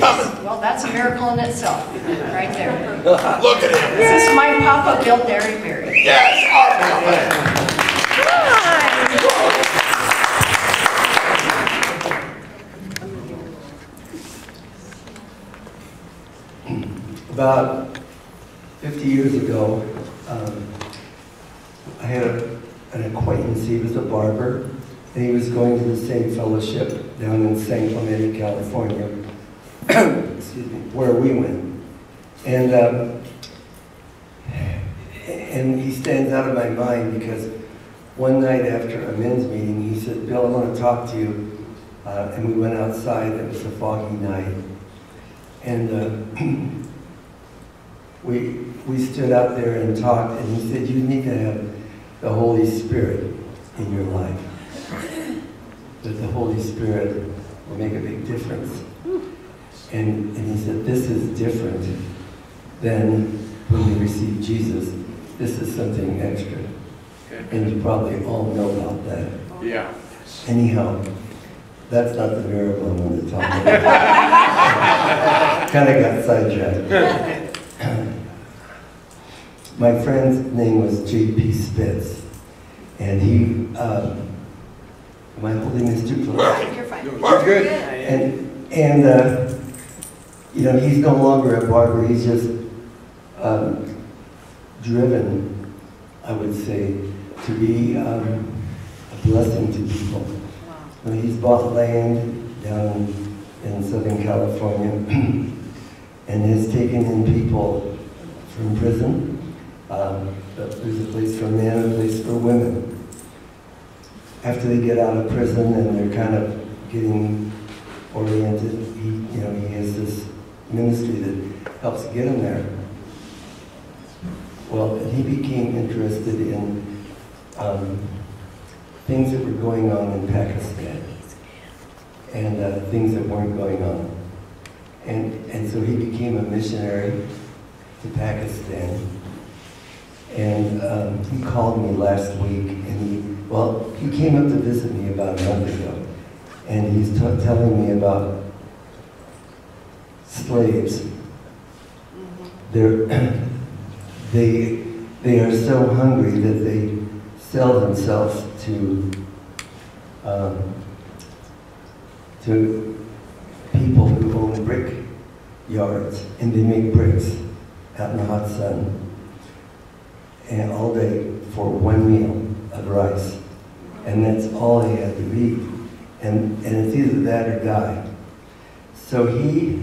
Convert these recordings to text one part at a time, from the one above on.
Well, that's a miracle in itself, right there. Look at him. This is my Papa built Derryberry. Yes, our Papa. About 50 years ago, I had an acquaintance. He was a barber, and he was going to the same fellowship down in San Clemente, California, excuse me, where we went. And he stands out of my mind because one night after a men's meeting, he said, "Bill, I want to talk to you." And we went outside. It was a foggy night. And we stood out there and talked, and he said, "You need to have the Holy Spirit in your life. That the Holy Spirit will make a big difference." And he said, "This is different than when you receive Jesus. This is something extra." And you probably all know about that. Yeah. Anyhow, that's not the miracle I wanted to talk about. Kind of got sidetracked. My friend's name was J.P. Spitz, and he, am I holding this too close? You're fine. You're good. And you know, he's no longer a barber. He's just driven, I would say, to be a blessing to people. Wow. He's bought land down in Southern California and has taken in people from prison. There's a place for men and a place for women. After they get out of prison and they're kind of getting oriented, he has this ministry that helps get them there. Well, he became interested in things that were going on in Pakistan and things that weren't going on. And so he became a missionary to Pakistan. And he called me last week, and he came up to visit me about a month ago, and he's telling me about slaves. They are so hungry that they sell themselves to people who own brick yards, and they make bricks out in the hot sun, and all day for one meal of rice, and that's all they had to eat, and it's either that or die. So he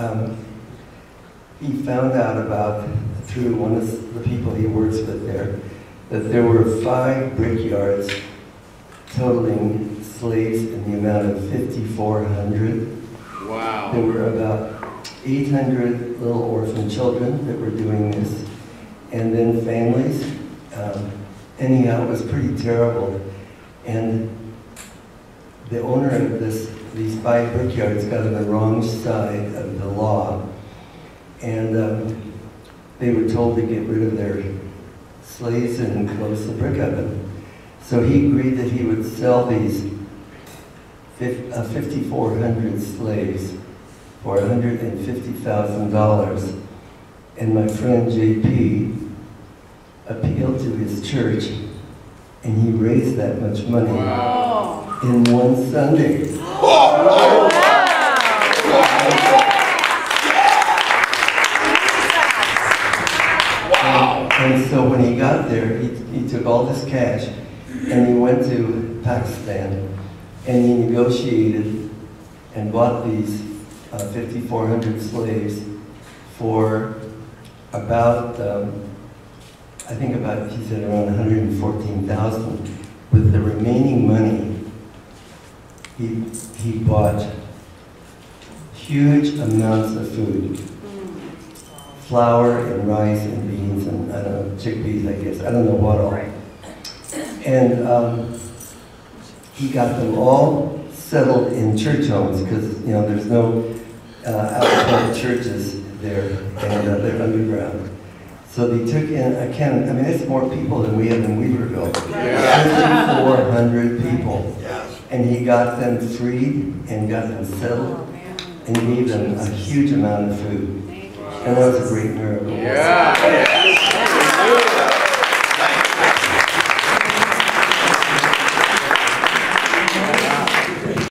found out about, through one of the people he works with there, that there were 5 brickyards totaling slaves in the amount of 5,400. Wow. There were about 800 little orphan children that were doing this, and then families. Anyhow, it was pretty terrible. And the owner of these 5 brickyards got on the wrong side of the law, and they were told to get rid of their slaves and close the brick oven. So he agreed that he would sell these 5,400 slaves for $150,000. And my friend JP appealed to his church, and he raised that much money in one Sunday. And so when he got there, he took all this cash, and he went to Pakistan, and he negotiated and bought these 5,400 slaves for about, I think about, he said around 114,000. With the remaining money, he bought huge amounts of food. Flour and rice and beans and, I don't know, chickpeas, I guess. I don't know what all. Right. And he got them all settled in church homes because, you know, there's no outside churches there, and they're underground. So they took in, I mean, it's more people than we have in Weaverville. 5,400 people. And he got them freed and got them settled. and gave them a huge amount of food. And that was a great miracle. Yeah.